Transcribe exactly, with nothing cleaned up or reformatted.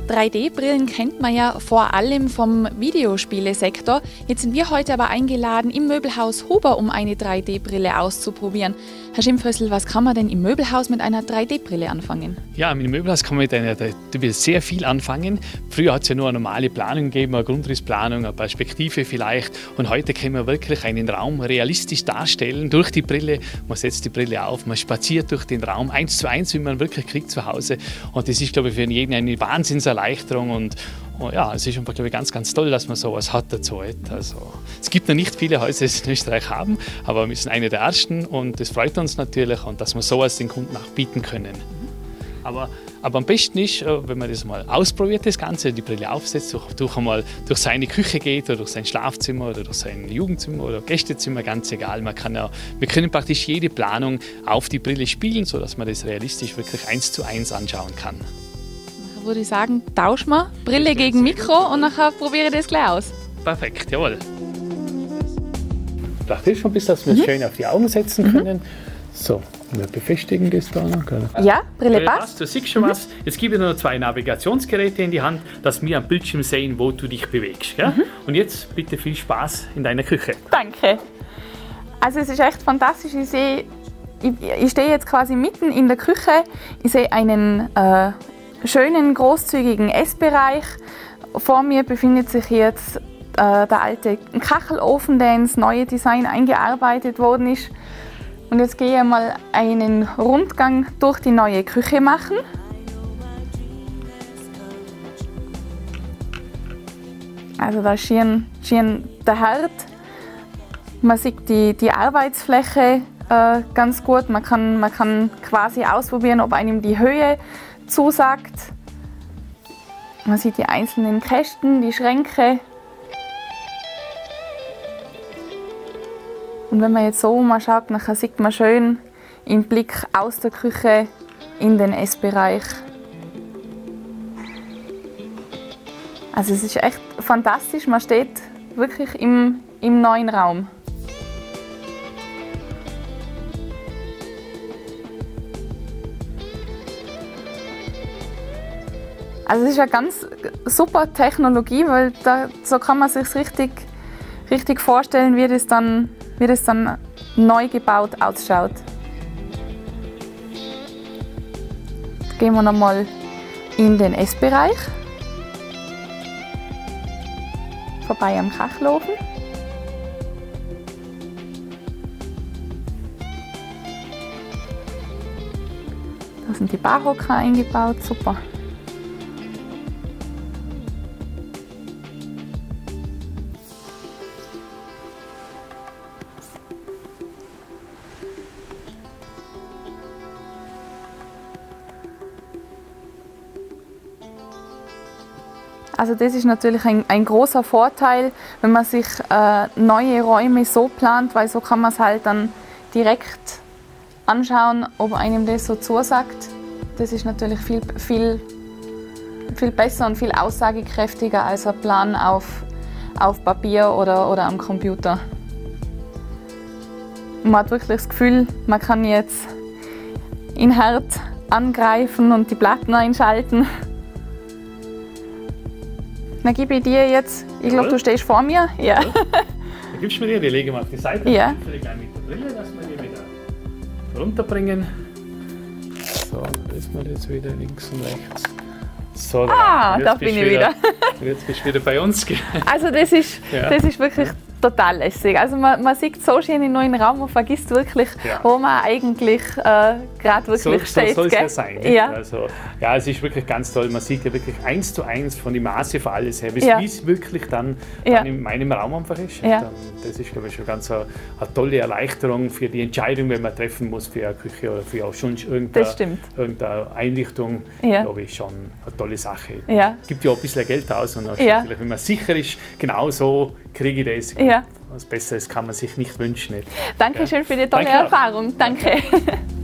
drei D Brillen kennt man ja vor allem vom Videospielesektor. Jetzt sind wir heute aber eingeladen im Möbelhaus Huber, um eine drei D Brille auszuprobieren. Herr Schimpfössl, was kann man denn im Möbelhaus mit einer drei D Brille anfangen? Ja, im Möbelhaus kann man mit einer drei D Brille sehr viel anfangen. Früher hat es ja nur eine normale Planung gegeben, eine Grundrissplanung, eine Perspektive vielleicht. Und heute können wir wirklich einen Raum realistisch darstellen durch die Brille. Man setzt die Brille auf, man spaziert durch den Raum, eins zu eins, wie man wirklich kriegt zu Hause. Und das ist, glaube ich, für jeden eine Wahnsinnserleichterung. Und oh ja, es ist einfach, glaube ich, ganz, ganz toll, dass man sowas hat dazu. Also, es gibt noch nicht viele Häuser, die es in Österreich haben, aber wir sind eine der ersten und das freut uns natürlich, und dass wir sowas den Kunden auch bieten können. Aber, aber am besten ist, wenn man das mal ausprobiert, das Ganze, die Brille aufsetzt, durch, durch, einmal durch seine Küche geht oder durch sein Schlafzimmer oder durch sein Jugendzimmer oder Gästezimmer, ganz egal. Man kann ja, wir können praktisch jede Planung auf die Brille spielen, sodass man das realistisch wirklich eins zu eins anschauen kann. Dann würde ich sagen, tauschen wir Brille gegen Mikro und nachher probiere ich das gleich aus. Perfekt, jawohl. Vielleicht hilft schon ein bisschen, dass wir es mhm. schön auf die Augen setzen können. Mhm. So, wir befestigen das da noch. Ja, Brille passt. Du siehst schon mhm. was. Jetzt gebe ich dir noch zwei Navigationsgeräte in die Hand, dass wir am Bildschirm sehen, wo du dich bewegst. Gell? Mhm. Und jetzt bitte viel Spaß in deiner Küche. Danke. Also es ist echt fantastisch. Ich sehe, ich, ich stehe jetzt quasi mitten in der Küche. Ich sehe einen äh, schönen, großzügigen Essbereich. Vor mir befindet sich jetzt äh, der alte Kachelofen, der ins neue Design eingearbeitet worden ist. Und jetzt gehe ich mal einen Rundgang durch die neue Küche machen. Also da ist schier, schier der Herd. Man sieht die, die Arbeitsfläche äh, ganz gut. Man kann, man kann quasi ausprobieren, ob einem die Höhe zusagt. Man sieht die einzelnen Kästen, die Schränke. Und wenn man jetzt so mal schaut, dann sieht man schön im Blick aus der Küche in den Essbereich. Also es ist echt fantastisch, man steht wirklich im, im neuen Raum. Also es ist eine ganz super Technologie, weil da, so kann man sich richtig, richtig vorstellen, wie das dann wie das dann neu gebaut ausschaut. Jetzt gehen wir nochmal in den Essbereich. Vorbei am Kachelofen. Da sind die Barhocker eingebaut, super. Also das ist natürlich ein, ein großer Vorteil, wenn man sich äh, neue Räume so plant, weil so kann man es halt dann direkt anschauen, ob einem das so zusagt. Das ist natürlich viel, viel, viel besser und viel aussagekräftiger als ein Plan auf, auf Papier oder, oder am Computer. Man hat wirklich das Gefühl, man kann jetzt in Herd angreifen und die Platten einschalten. Dann gebe ich dir jetzt, ich glaube, du stehst vor mir. Ja. Dann gibst du mir die, die legen wir auf die Seite. Ja. Vielleicht gleich mit der Brille, dass wir die wieder runterbringen. So, dann ist man jetzt wieder links und rechts. So, ah, da bin ich wieder. wieder. Jetzt bist du wieder bei uns. Also das ist, ja. das ist wirklich total lässig. Also man, man sieht so schön den neuen Raum, man vergisst wirklich, ja. wo man eigentlich äh, gerade wirklich so, steht. So soll es ja sein. Ja. Also, ja, es ist wirklich ganz toll. Man sieht ja wirklich eins zu eins von den Maße für alles her, ja. wie es wirklich dann, ja. dann in meinem Raum einfach ist. Ja. Dann, das ist, glaube ich, schon ganz eine, eine tolle Erleichterung für die Entscheidung, wenn man treffen muss für eine Küche oder für auch schon irgendeine, irgendeine Einrichtung. Ja. Glaube ich, schon eine tolle Sache. Ja. Es gibt ja auch ein bisschen Geld aus und auch ja. wenn man sicher ist, genau so kriege ich das. Ja. Was Besseres kann man sich nicht wünschen. Nicht? Dankeschön ja. für die tolle Danke Erfahrung. Danke. Danke.